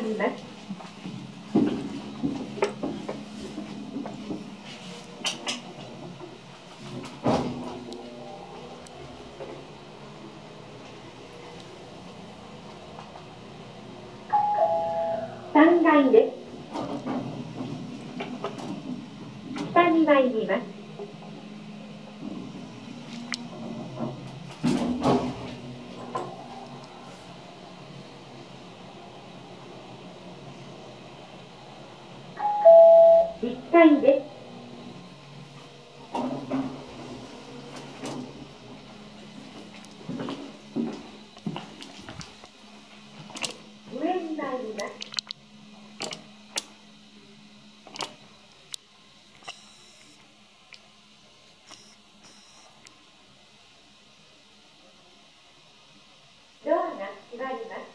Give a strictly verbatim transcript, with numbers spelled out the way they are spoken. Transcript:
ります。さんがいです。下に参ります。いっかいです。上に参ります。ドアが閉まります。